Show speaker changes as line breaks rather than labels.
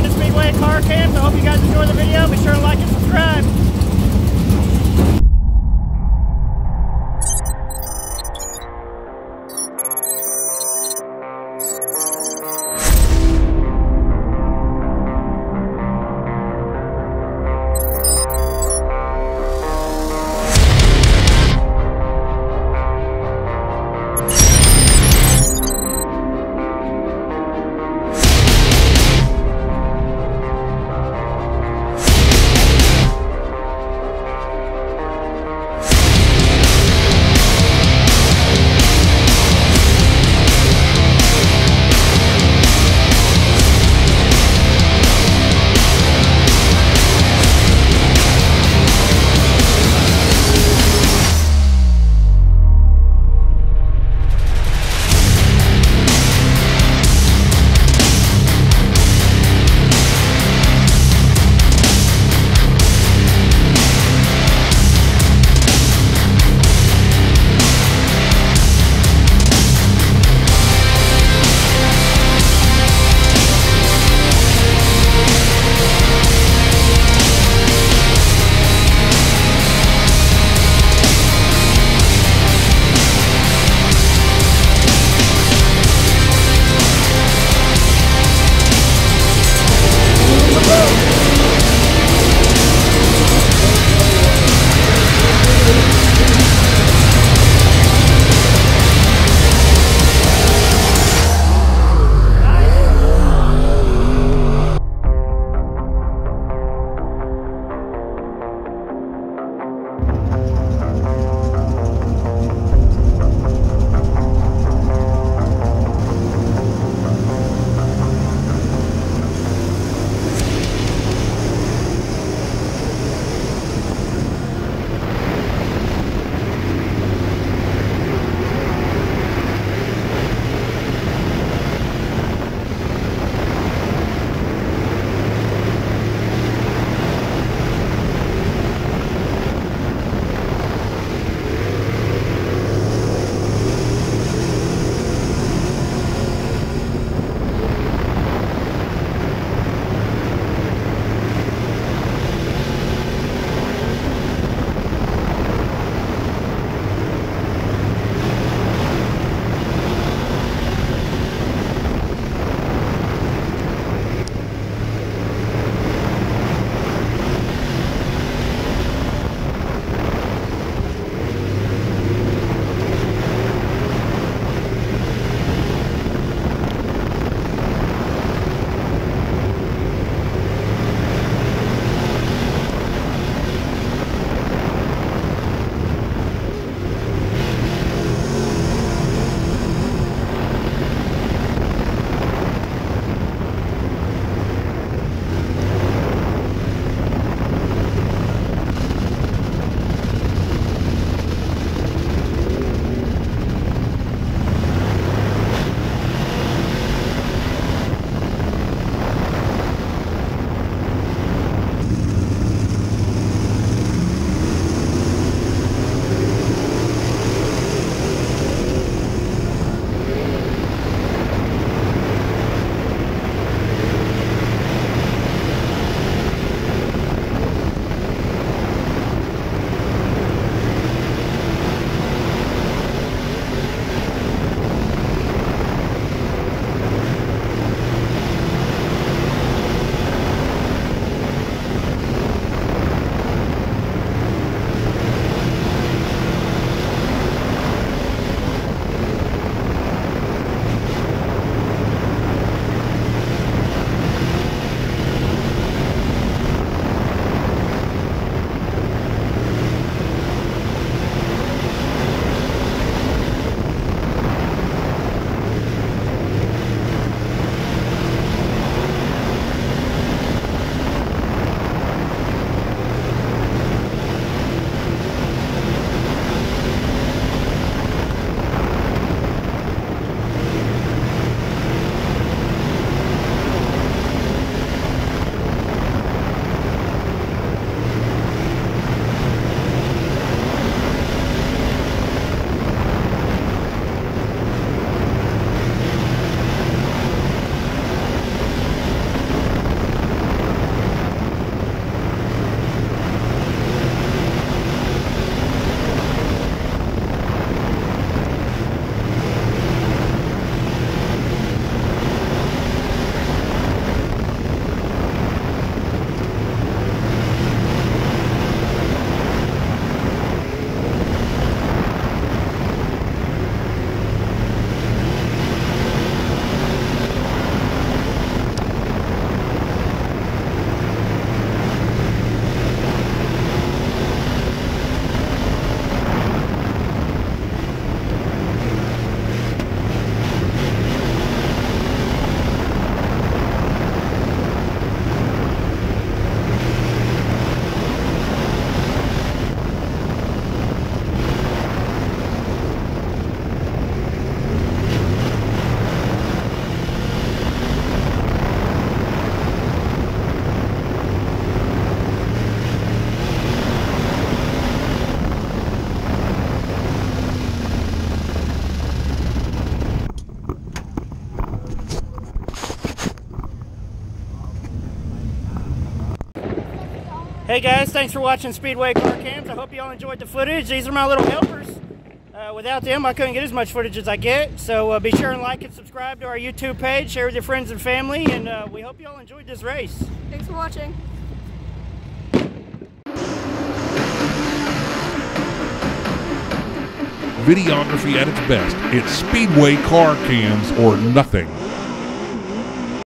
into Speedway car cams. I hope you guys enjoy the video. Be sure to like and subscribe. Hey guys, thanks for watching Speedway Car Cams. I hope you all enjoyed the footage. These are my little helpers. Without them, I couldn't get as much footage as I get. So be sure and like and subscribe to our YouTube page, share with your friends and family, and we hope you all enjoyed this race.
Thanks for watching.
Videography at its best. It's Speedway Car Cams or nothing.